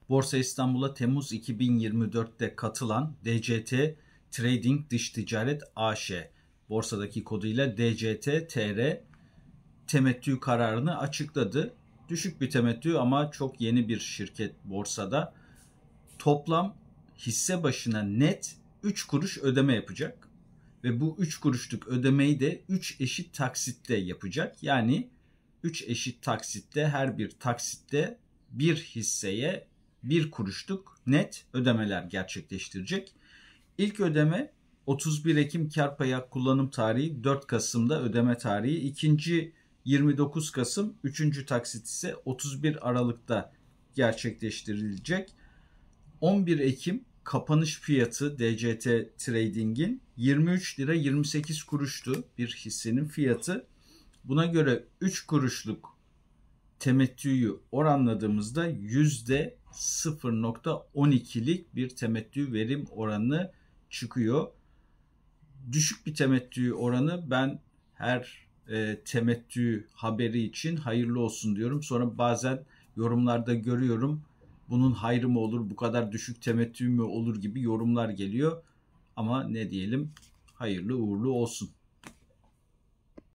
Borsa İstanbul'a Temmuz 2024'te katılan DCT Trading Dış Ticaret AŞ, borsadaki koduyla DCT-TR temettü kararını açıkladı. Düşük bir temettü ama çok yeni bir şirket borsada. Toplam hisse başına net 3 kuruş ödeme yapacak. Ve bu 3 kuruşluk ödemeyi de 3 eşit taksitte yapacak. Yani 3 eşit taksitte, her bir taksitte bir hisseye 1 kuruşluk net ödemeler gerçekleştirecek. İlk ödeme 31 Ekim kar payı kullanım tarihi, 4 Kasım'da ödeme tarihi. İkinci 29 Kasım, 3. taksit ise 31 Aralık'ta gerçekleştirilecek. 11 Ekim kapanış fiyatı DCT Trading'in 23 lira 28 kuruştu bir hissenin fiyatı. Buna göre 3 kuruşluk temettüyü oranladığımızda %0.12'lik bir temettü verim oranı çıkıyor. Düşük bir temettü oranı, ben her temettü haberi için hayırlı olsun diyorum. Sonra bazen yorumlarda görüyorum, bunun hayrı mı olur, bu kadar düşük temettü mü olur gibi yorumlar geliyor. Ama ne diyelim, hayırlı uğurlu olsun.